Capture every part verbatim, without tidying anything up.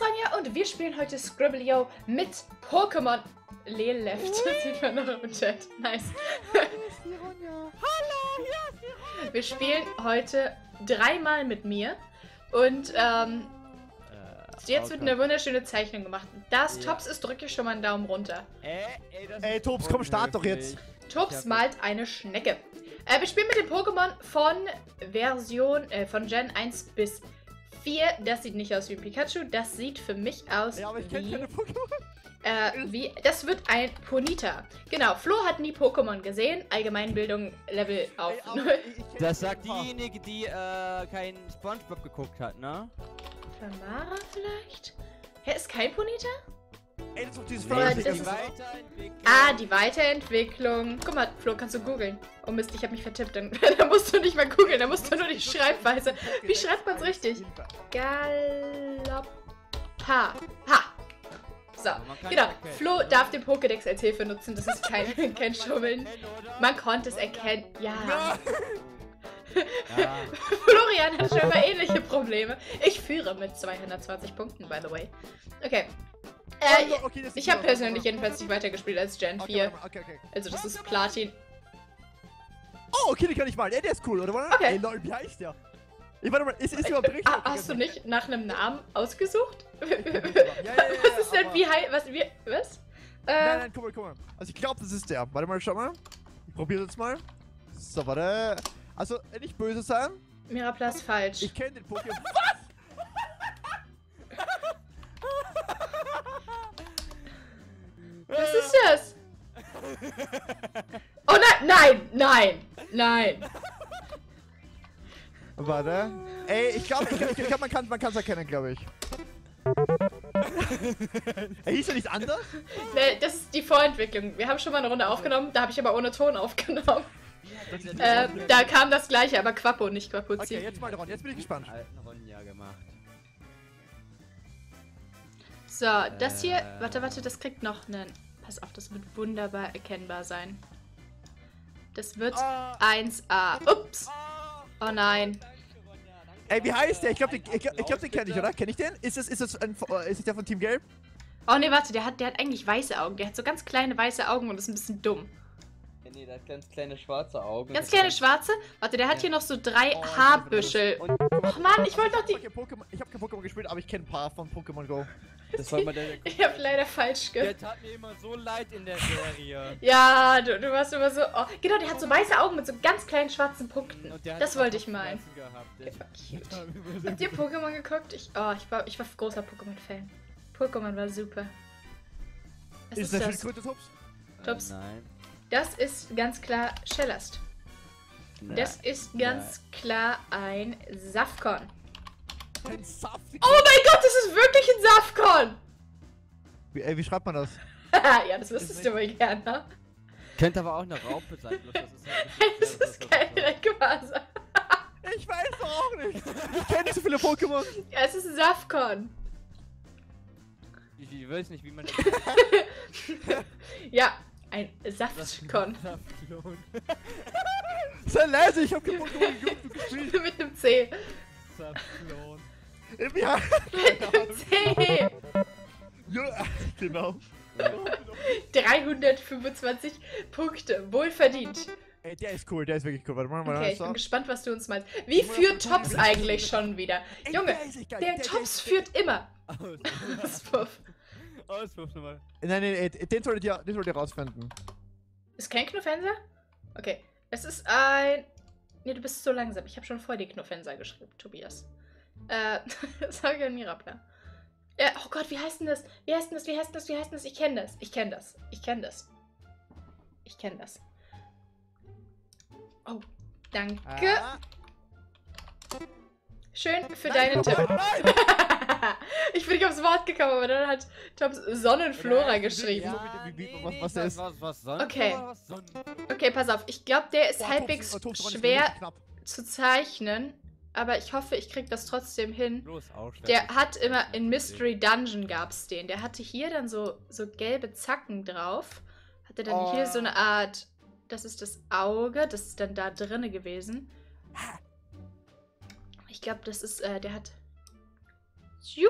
ist Ronja und wir spielen heute Scribblio mit Pokémon Leleft. Das sieht man noch im Chat. Nice. Hier ist die Ronja. Hallo, hier ist die Ronja. Wir spielen heute dreimal mit mir und ähm, Äh, jetzt oh wird Gott. eine wunderschöne Zeichnung gemacht. Da es Ja. Tops ist, drücke ich schon mal einen Daumen runter. Ey, ey, das Ey, ist Tops, komm, start doch jetzt. unmöglich. Tops Ich hab- malt eine Schnecke. Äh, wir spielen mit dem Pokémon von Version, äh, von Gen eins bis vier. Das sieht nicht aus wie Pikachu, das sieht für mich aus Ja, aber ich kenne wie, keine Pokémon. äh, wie... Das wird ein Ponita. Genau, Flo hat nie Pokémon gesehen. Allgemeinbildung Level auf Ey, aber null. ich- ich kenn Das ein sagt paar. diejenige, die äh, kein Spongebob geguckt hat, ne? Tamara vielleicht? Hä, ist kein Ponita? Ey, das ist doch dieses Nee, Fleisch. das die ist- Weiterentwicklung. Ah, die Weiterentwicklung. Guck mal, Flo, kannst du googeln? Oh Mist, ich habe mich vertippt. Dann, dann musst du nicht mal googeln, dann musst du nur die Schreibweise. Wie schreibt man's richtig? Galoppa. Ha. So, Aber man kann genau. es erkennen, Flo oder? darf den Pokédex als Hilfe nutzen. Das ist kein, Jetzt kein konnte man Schummeln. erkennen, oder? Man konnte es erkennen. Ja. Ja. Ja. Florian hat schon mal ähnliche Probleme. Ich führe mit zweihundertzwanzig Punkten, by the way. Okay. Äh, Oh, okay, das ist ich habe wieder- persönlich jedenfalls nicht weitergespielt als Gen Okay, vier. warte mal, okay, okay. Also das ist Platin. Oh, okay, den kann ich mal. Ey, der ist cool, oder? Warte. Okay. Ey, lol, wie heißt der? Ich warte mal, ist, ist überhaupt richtig? Ah, hast du nicht nach einem Namen ausgesucht? Ja, ja, ja, Was ist denn, aber- wie heißt, was, wie, was? Nein, Äh, nein, guck mal, guck mal. Also ich glaube, das ist der. Warte mal, schau mal. Ich probiere jetzt mal. So, warte. Also, nicht böse sein. Miraplas falsch. Ich kenne den Pokémon. Was ist das? Oh nein, nein, nein, nein. Warte. Ey, ich glaube, ich, ich, ich glaub, man kann man kann's erkennen, glaube ich. Ey, hieß er nicht anders? Ne, das ist die Vorentwicklung. Wir haben schon mal eine Runde aufgenommen, da habe ich aber ohne Ton aufgenommen. Äh, da kam das gleiche, aber Quappo, nicht Quapuzzi. Okay, jetzt mal Ron, jetzt bin ich gespannt. Alten Ronja gemacht. So, das hier, warte, warte, das kriegt noch einen. Pass auf, das wird wunderbar erkennbar sein. Das wird Ah, eins a. Ups. ah. Oh nein. Danke, Ronja, danke. Ey, wie heißt der? Ich glaube, ich, ich glaub, den kenne ich, oder? Kenne ich den? Ist das, ist das ein, ist das der von Team Gelb? Oh ne, warte, der hat, der hat eigentlich weiße Augen. Der hat so ganz kleine weiße Augen und ist ein bisschen dumm. Ja, nee, der hat ganz kleine schwarze Augen. Ganz Das kleine ist- schwarze. Warte, der hat hier noch so drei Oh, ich Haarbüschel. Und Ach Mann, ich wollte doch die... Ich habe kein, Pokémon- ich hab kein Pokémon gespielt, aber ich kenne ein paar von Pokémon Go. das war mal der. Ich hab leider falsch ge... Der tat mir immer so leid in der Serie. Ja, du, du warst immer so... Oh, genau, der hat so weiße Augen mit so ganz kleinen schwarzen Punkten. Und der hat Das wollte ich Kopfschmerzen meinen. Gehabt. Der war cute. Der hat mir so Habt ihr Pokémon geguckt? Ich, oh, ich war, ich war großer Pokémon-Fan. Pokémon war super. Was Ist ist das das? Schildkröte Tops? Tops. Nein. Das ist ganz klar Shellast. Das ist ganz klar ein Safkon. Ein Saft. Oh mein Gott, das ist wirklich ein Safkon! Wie, ey, wie schreibt man das? Ja, das wüsstest du wohl gerne. Könnte aber auch eine Raupe sein. Bloß das ist halt Das ist kein Rayquaza. Ich weiß doch auch nicht. Ich kenne nicht so viele Pokémon. Ja, es ist ein Safkon. Ich, ich weiß nicht, wie man das. Ja, ein Saftkon. Saftklon. Sei leise, ich hab kein Pokémon ge- gespielt. Mit einem C. Saftklon. Ja, Mit einem C. ja, genau. dreihundertfünfundzwanzig Punkte. Wohlverdient. Ey, der ist cool, der ist wirklich cool. Warte mal, mal Okay, ich so. bin gespannt, was du uns meinst. Wie führt Tops eigentlich schon wieder? Ey, Junge, der ist echt geil. der der Tops ist- führt immer. Aus. Auspuff. Auspuff nochmal. Nein, nein, nein, den solltet ihr, den solltet ihr rausfinden. Ist kein Knuffenser? Okay. Es ist ein... Nee, du bist so langsam. Ich habe schon vor dir Knuffenser geschrieben, Tobias. Äh, sag ja Mirapla. Äh, oh Gott, wie heißt denn das? Wie heißt denn das? Wie heißt denn das? Wie heißt denn das? Ich kenne das. Ich kenne das. Ich kenne das. Ich kenne das. Oh, danke. Ah. Schön für Nein, deinen Tipp. Nein! Ich bin nicht aufs Wort gekommen, aber dann hat Tops Sonnenflora geschrieben. Ja. wie- wie- was- was der ist. Was, was, was Okay. Was Sonnen Okay, pass auf. Ich glaube, der ist Boah, halbwegs Tops- Tops- Tops- schwer richtig knapp. zu zeichnen. Aber ich hoffe, ich krieg das trotzdem hin. Bloß aufstellen. Der hat immer in Mystery Dungeon gab's den. Der hatte hier dann so, so gelbe Zacken drauf. Hatte dann Oh. hier so eine Art. Das ist das Auge. Das ist dann da drinne gewesen. Ich glaube, das ist. Äh, der hat. Jupp.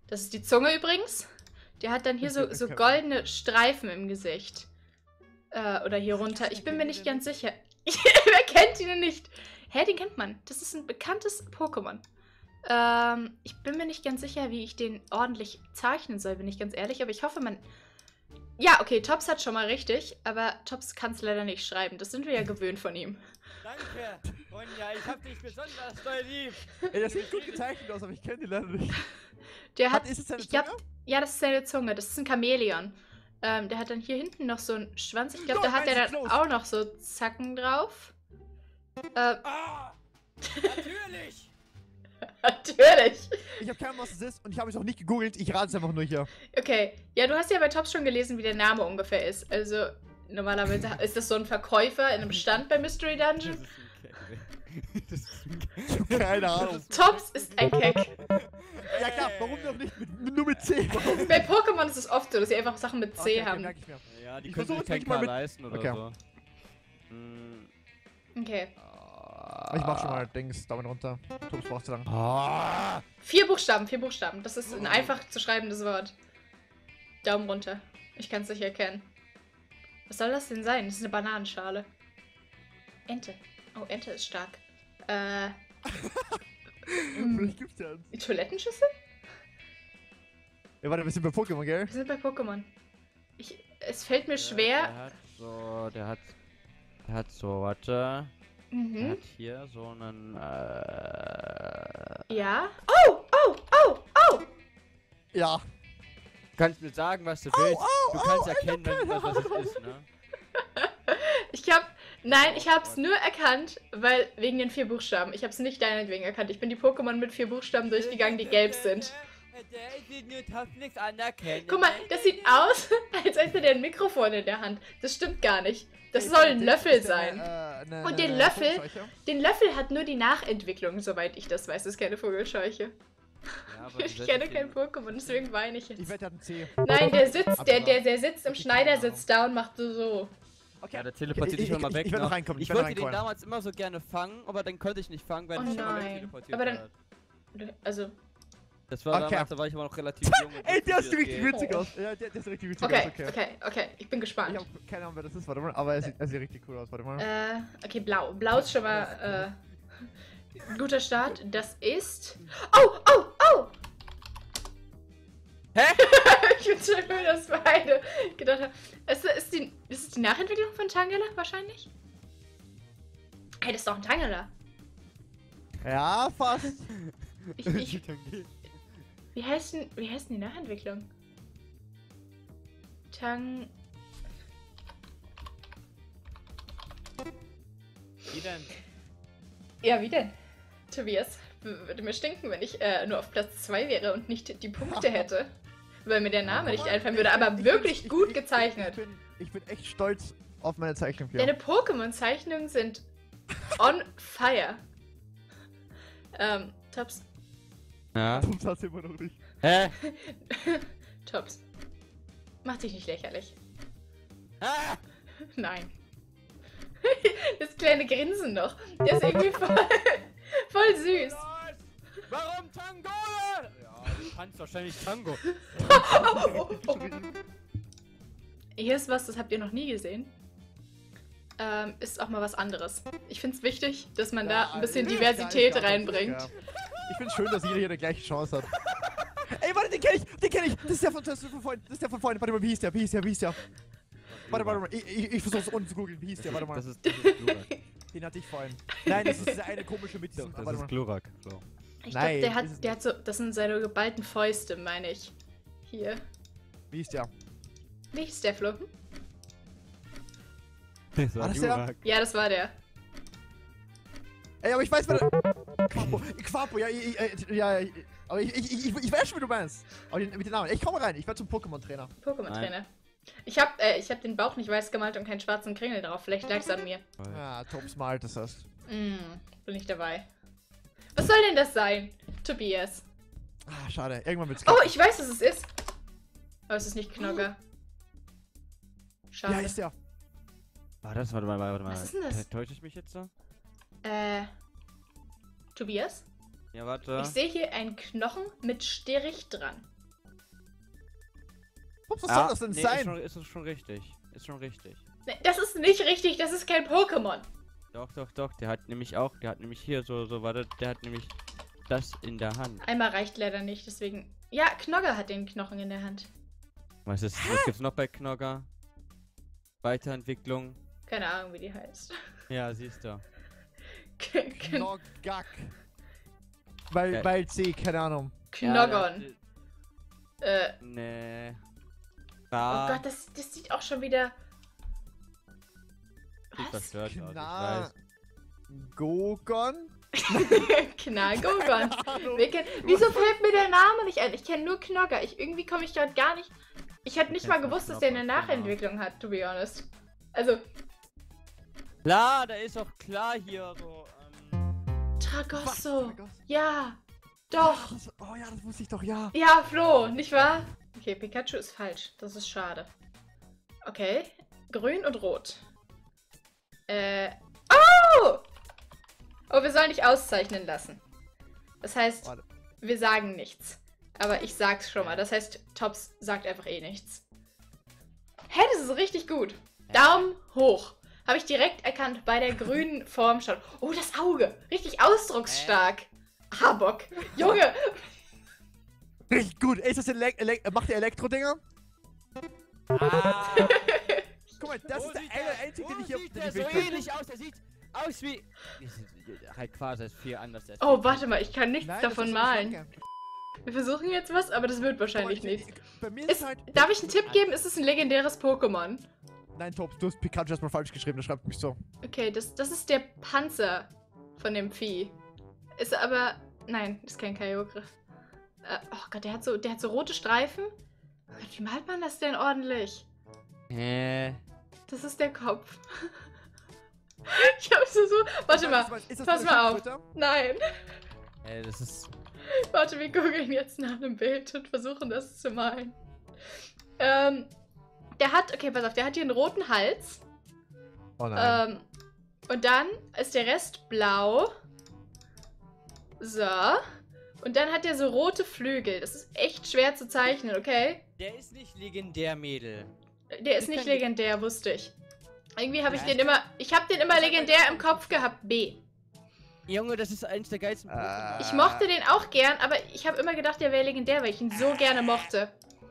Das ist die Zunge übrigens. Der hat dann hier so, so goldene Streifen im Gesicht. Äh, oder hier runter. Ich bin mir nicht ganz sicher. Wer kennt ihn denn nicht? Hä, den kennt man. Das ist ein bekanntes Pokémon. Ähm, ich bin mir nicht ganz sicher, wie ich den ordentlich zeichnen soll, bin ich ganz ehrlich. Aber ich hoffe, man... Ja, okay, Tops hat schon mal richtig. Aber Tops kann es leider nicht schreiben. Das sind wir ja gewöhnt von ihm. Danke, Ronja, ich hab dich besonders doll lieb. Ey, das sieht gut gezeichnet aus, aber ich kenne die leider nicht. Der hat... Hat, ist es seine ich glaub, Zunge? ja, das ist seine Zunge. Das ist ein Chamäleon. Ähm, der hat dann hier hinten noch so einen Schwanz. Ich glaube, Doch, da hat er meins dann ist auch noch so Zacken drauf. Äh, Ah, natürlich. natürlich. Ich habe keine Ahnung, was es ist und ich habe es auch nicht gegoogelt. Ich rate es einfach nur hier. Okay. Ja, du hast ja bei Tops schon gelesen, wie der Name ungefähr ist. Also, normalerweise ist das so ein Verkäufer in einem Stand bei Mystery Dungeon. Das ist ein Keck. Keine Ahnung. Tops ist ein Keck. Ja klar, warum doch nicht mit, mit, nur mit C? Warum? Bei Pokémon ist es oft so, dass sie einfach Sachen mit C Okay, okay, haben. merk ich mir. Ja, die Ich können versuche sich jetzt kein wirklich mal K mit- leisten oder Okay. so. Hm. Okay. Ich mach schon mal Dings, Daumen runter. Tops braucht zu lang. Ah. Vier Buchstaben, vier Buchstaben. Das ist ein einfach zu schreibendes Wort. Daumen runter. Ich kann es nicht erkennen. Was soll das denn sein? Das ist eine Bananenschale. Ente. Oh, Ente ist stark. Äh. Vielleicht gibt's ja eins. Die Toilettenschüssel? Ja, warte, wir sind bei Pokémon, gell? Wir sind bei Pokémon. Ich, es fällt mir Der schwer. hat so, der hat, der hat so, warte. Der Mhm. hat hier so einen, äh... Ja. Oh, oh, oh, oh! Ja. Du kannst mir sagen, was du willst. au, du kannst au, erkennen, wenn was, was es ist, ne? Ich hab. Nein, ich hab's nur erkannt, weil wegen den vier Buchstaben. Ich hab's nicht deinetwegen erkannt. Ich bin die Pokémon mit vier Buchstaben durchgegangen, die gelb sind. Guck mal, das sieht aus, als hätte der ein Mikrofon in der Hand. Das stimmt gar nicht. Das soll ein Löffel sein. Äh, Und den Löffel, den Löffel hat nur die Nachentwicklung, soweit ich das weiß. Das ist keine Vogelscheuche. Ja, aber Ich du kenne setzt kein ihn- Pokémon, deswegen weine ich Ich jetzt. wette, der hat ein C. Nein, der sitzt, der, Aber- der, der sitzt im Schneidersitz da und macht so so. Okay. Ja, der teleportiert Ich- dich schon mal ich- weg. ich werd noch ne? reinkommen, ich Ich werd noch wollte den reinkommen. damals immer so gerne fangen, aber dann konnte ich nicht fangen, weil Oh ich schon mal nein. wegteleportiert Aber dann- hat. Also, Das war Okay. damals, da war ich aber noch relativ jung. und Ey, der wusste, sieht wie richtig das geht. witzig aus. Ja, der, der sieht richtig witzig okay, aus, okay. okay, okay. Ich bin Ich gespannt. hab keine Ahnung, wer das ist, warte mal. Aber er sieht, er sieht richtig cool aus, warte mal. Äh, okay, blau. Blau ist schon mal, äh, ein guter Start. Das ist... Oh, oh, oh! Hä? Ich bin schon cool, dass beide gedacht haben. Ist, ist, die, ist es die Nachentwicklung von Tangela wahrscheinlich? Hey, das ist doch ein Tangela. Ja, fast. Ich, ich, wie, heißt denn, wie heißt denn die Nachentwicklung? Tang... Wie denn? Ja, wie denn? Tobias, w- würde mir stinken, wenn ich äh, nur auf Platz zwei wäre und nicht die Punkte hätte. Weil mir der Name nicht einfallen würde, aber Ich wirklich bin- gut ich- gezeichnet. Ich bin, ich bin echt stolz auf meine Zeichnung hier. Deine Pokémon-Zeichnungen sind on fire. Ähm, Tops. Ja. Tops hat's immer noch nicht. Hä? Tops. Mach dich nicht lächerlich. Ah! Nein. Das kleine Grinsen noch. Der ist irgendwie voll, voll süß. Warum Tango? Ja, du kannst wahrscheinlich Tango. Oh, oh, oh. Hier ist was, das habt ihr noch nie gesehen. Ähm, ist auch mal was anderes. Ich finde es wichtig, dass man da ein bisschen Ja, Diversität ja, ja, reinbringt. ja. Ich finde schön, dass jeder hier die gleiche Chance hat. Ey, warte, den kenn ich! Den kenn ich! Das ist der von, das ist von vorhin. Das ist der von vorhin. Warte mal, wie hieß der? Wie hieß der? Wie hieß der? Warte, warte mal. Ich, ich, ich versuch's ohne zu googeln. Wie hieß der? Warte mal. Das ist, das ist Glurak. Den hatte ich vorhin. Nein, das ist dieser eine komische mit diesem. Das Warte ist mal. Glurak. So. Ich glaube, Nein, der ist es hat, der hat so, das sind seine geballten Fäuste, meine ich. Hier. Wie hieß der? Wie hieß der, Flo? Hm? Das War das der? Ja, das war der. Ey, aber ich weiß, wer der... Quapo. Quapo, ja, ich, ich, ja, ich, aber ich, ich, ich, ich weiß schon, wie du meinst. Aber den, mit den Namen. Ich komme rein, ich werde zum Pokémon-Trainer. Pokémon-Trainer. Ich hab, äh, ich hab den Bauch nicht weiß gemalt und keinen schwarzen Kringel drauf. Vielleicht lag's an mir. Ja, Tops malt das heißt. Mm, bin ich dabei. Was soll denn das sein, Tobias? Ah, schade. Irgendwann wird's Oh, ich weiß, was es ist. Aber es ist nicht Knogger. Schade. Ja, ist der. War das? Warte mal, warte mal. Was ist denn das? Täusche ich mich jetzt so? Äh, Tobias? Ja, warte. Ich sehe hier einen Knochen mit Strich dran. Was Ja, soll das denn nee, sein? Ist schon, ist schon richtig. Ist schon richtig. Nee, das ist nicht richtig, das ist kein Pokémon. Doch, doch, doch. Der hat nämlich auch, der hat nämlich hier so, so, warte, der hat nämlich das in der Hand. Einmal reicht leider nicht, deswegen... Ja, Knogger hat den Knochen in der Hand. Was ist, was gibt's noch bei Knogger? Weiterentwicklung. Keine Ahnung, wie die heißt. Ja, siehst du. K- K- Knoggak. Weil, Ja. weil C, keine Ahnung. Knoggon. Ja, Äh, nee. oh Ah, Gott, das, das sieht auch schon wieder... sieht Was? verstört aus, ich Kna... weiß. Gogon? Knallgogon. Ahnung. Wir kennen- Wieso fällt mir der Name nicht ein? Ich kenne nur Knogger. Ich, irgendwie komme ich dort gar nicht... Ich hätte nicht kenn's mal nur gewusst, dass der eine Knogger, genau. Nachentwicklung hat, to be honest. Also, Klar, da ist auch klar hier so. Ähm, Tragosso. Was? Ja, doch. Das, oh ja, das wusste ich doch, ja. Ja, Flo, nicht wahr? Okay, Pikachu ist falsch. Das ist schade. Okay, grün und rot. Äh, oh! Oh, wir sollen dich auszeichnen lassen. Das heißt, Warte. wir sagen nichts. Aber ich sag's schon mal. Das heißt, Tops sagt einfach eh nichts. Hä, das ist richtig gut. Daumen hoch. Habe ich direkt erkannt bei der grünen Form schon. Oh, das Auge. Richtig ausdrucksstark. Habok. Junge. Richtig gut. Ist das Elek Elek macht der Elektro-Dinger? ah, Guck mal, das wo ist der sieht eine einzige, den ich hier... sieht den der ich so wirklich- ähnlich aus? Der sieht aus wie... Halt quasi ist viel anders. als- Oh, warte mal. Ich kann nichts Nein, das davon ist so eine malen. Schlange. Wir versuchen jetzt was, aber das wird wahrscheinlich Guck mal, ich- nichts. Bei mir Ist, ist halt... darf ich einen Tipp geben? Ist es ein legendäres Pokémon? Nein, Tops, du hast Pikachu erstmal falsch geschrieben, das schreibt mich so. Okay, das, das ist der Panzer von dem Vieh. Ist aber... Nein, ist kein Kyogre. Äh, oh Gott, der hat so, der hat so rote Streifen. Oh Gott, wie malt man das denn ordentlich? Hä? Das ist der Kopf. Ich hab so so... Warte mal. Ist das pass eine mal auf. Schildkröte? Nein. Ey, das ist... Warte, wir googeln jetzt nach einem Bild und versuchen das zu malen. Ähm, der hat... Okay, pass auf. Der hat hier einen roten Hals. Oh nein. Ähm, und dann ist der Rest blau. So. Und dann hat er so rote Flügel. Das ist echt schwer zu zeichnen, okay? Der ist nicht legendär, Mädel. Der ist Ich nicht kann- legendär, wusste ich. Irgendwie habe ich Ja, den ich- immer... Ich habe den immer Ich hab legendär halt- im Kopf gehabt. B. Junge, das ist eins der geilsten Äh. Pokémon. Ich mochte den auch gern, aber ich habe immer gedacht, der wäre legendär, weil ich ihn so gerne mochte.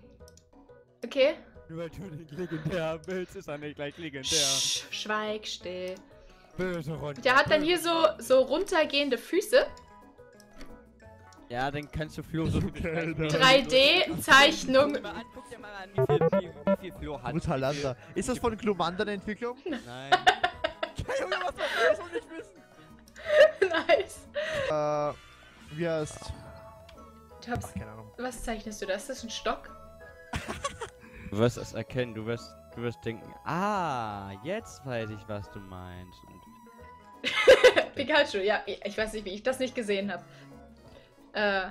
Okay? Nur weil du den legendär willst, ist er nicht gleich legendär. Sch schweig still. Böse Runde. Der hat dann hier so, so runtergehende Füße. Ja, dann kannst du Flo so... drei D-Zeichnung. Guck dir mal an, guck dir mal an, wie viel, wie, wie viel Flo hat. Brutalanda. Ist das von Glumanda eine Entwicklung? Nein. Ja, Junge, was soll das wohl nicht wissen? Nice. Äh, wie heißt... Tops, Ach, keine Ahnung. was zeichnest du da? Ist das ein Stock? Du wirst es erkennen, du wirst, du wirst denken, ah, jetzt weiß ich, was du meinst. Und Pikachu, ja. Ich weiß nicht, wie ich das nicht gesehen habe. Äh.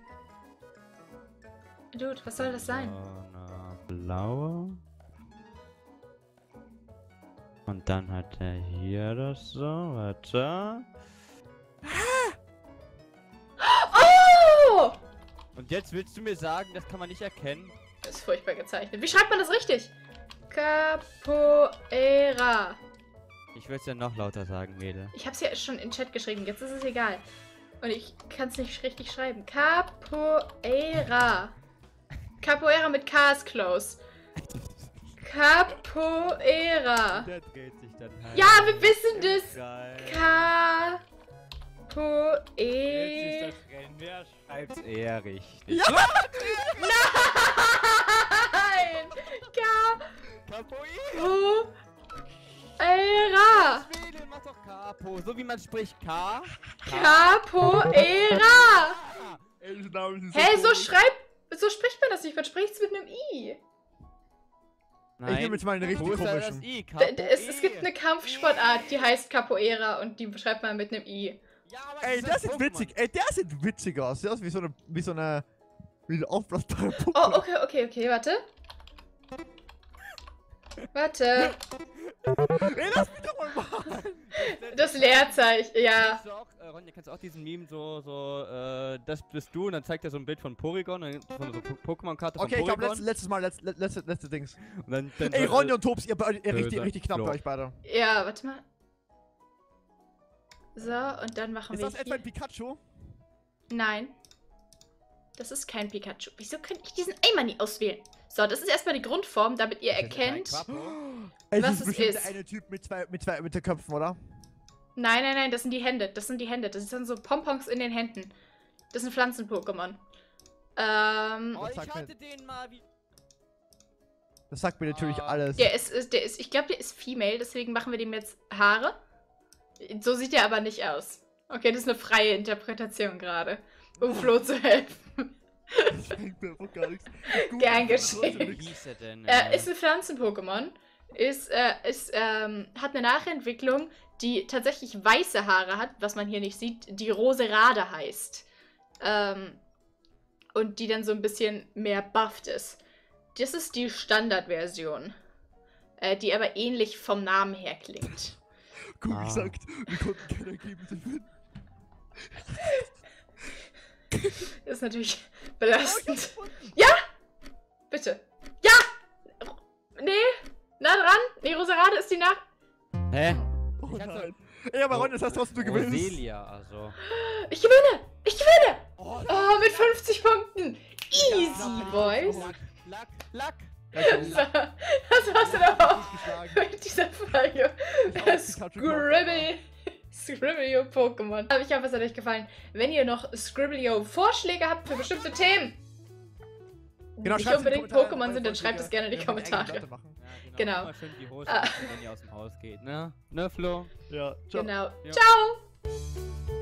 Dude, was soll das sein? So eine blaue. Und dann hat er hier das so, warte. Oh! Und jetzt willst du mir sagen, das kann man nicht erkennen? Das ist furchtbar gezeichnet. Wie schreibt man das richtig? Capoeira. Ich würde es ja noch lauter sagen, Mädel. Ich habe es ja schon in den Chat geschrieben. Jetzt ist es egal. Und ich kann es nicht richtig schreiben. Capoeira. Capoeira mit K ist close. Capoeira. Der dreht sich dann halt. Ja, wir wissen das. Geil. Capoeira. Jetzt ist das Rennen. Wer schreibt's eher richtig? Nein! Capoeira! Capoeira! Mädel, mach doch Capo. So wie man spricht K. Capoeira! Ey, das Name ist Hä, so komisch. schreibt. So spricht man das nicht. Man spricht es mit einem I. Nein. Ich nehme jetzt mal einen richtig Wo ist da das komischen. I? D d- es, es gibt Capoeira. eine Kampfsportart, die heißt Capoeira und die schreibt man mit einem I. Ja, aber Ey, das der ist sieht Pokémon. witzig. Ey, der sieht witzig aus. Der ist wie so eine, wie so eine, wie eine aufblasbare Puppe. Oh, okay, okay, okay, warte. Warte. Ey, lass mich doch mal machen! Das Leerzeichen, ja. Kannst du auch, äh, Ronja, kannst du auch diesen Meme so, so, äh, das bist du und dann zeigt er so ein Bild von Porygon, äh, von so Po- Pokémon-Karte von Okay, ich glaube, Porygon. letztes, letztes Mal, letzt, letzt, letzte, letzte Dings. Und dann, dann Ey, so, Ronja äh, und Tops, ihr, ihr richtig, Böser richtig knapp Flo. bei euch beide. Ja, warte mal. So, und dann machen Ist wir das etwa hier... ein Pikachu? Nein. Das ist kein Pikachu. Wieso kann ich diesen Eimer nie auswählen? So, das ist erstmal die Grundform, damit ihr erkennt... Ey, Was das ist es bestimmt ist. der eine Typ mit zwei, mit zwei, mit den Köpfen, oder? Nein, nein, nein, das sind die Hände. Das sind die Hände. Das sind so Pompons in den Händen. Das sind Pflanzen-Pokémon. Ähm... Oh, Das ich sagt mir- hatte den mal wie... Das sagt mir natürlich Ah. alles. Der ist, ist- der ist, ich glaube, der ist female, deswegen machen wir dem jetzt Haare. So sieht der aber nicht aus. Okay, das ist eine freie Interpretation gerade, um Flo zu helfen. Das bringt mir einfach gar nichts. Ich google Gern das trotzdem geschehen. nichts. Wie hieß er denn? Äh, ist ein Pflanzen-Pokémon. Ist, äh, ist, ähm, hat eine Nachentwicklung, die tatsächlich weiße Haare hat, was man hier nicht sieht, die Roserade heißt. Ähm, und die dann so ein bisschen mehr bufft ist. Das ist die Standardversion. Äh, die aber ähnlich vom Namen her klingt. Google Ah. sagt, wir konnten keine Ergebnisse finden. Ist natürlich belastend. Ja! Bitte. Ja! Nee! Nah dran! Nee, Roserade ist die nach... Hä? Oh Ich hatte- nein. Ey, aber Ron, das heißt trotzdem, du gewinnst. Roselia, also. Ich gewinne! Ich gewinne! Oh, Oh, mit fünfzig Punkten! Easy, Ja, boys! Lack, Lack, Lack. So, das war's dann aber auch geschlagen. mit dieser Folge. Ich hab Pikachu Scribble... Scribblio Pokémon. Aber ich hoffe, es hat euch gefallen. Wenn ihr noch Scribblio Vorschläge habt für bestimmte Themen, Genau, nicht schreibt's in die unbedingt Kommentare, Pokémon eure sind, dann schreibt Vorschläge, es gerne in die wenn wir eine eigene Kommentare. Platte machen. Ja, Genau. Immer schön die Hose, Ah. anziehen, wenn ihr aus dem Haus geht, ne? Ne, Flo? Ja, ciao. Genau. Ja. Ciao!